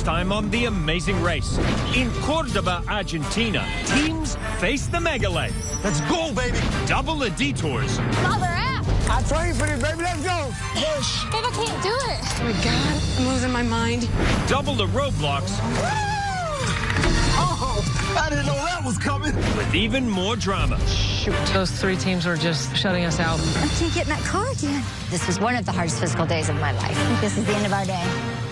This time on The Amazing Race. In Cordoba, Argentina, teams face the Mega Leg. Let's go, baby. Double the detours. Father F. I trained for this, baby. Let's go. Push. Babe, I can't do it. Oh, my God. I'm losing my mind. Double the roadblocks. Oh, I didn't know that was coming. With even more drama. Shoot. Those 3 teams are just shutting us out. I can't get in that car again. This was one of the hardest physical days of my life. I think this is the end of our day.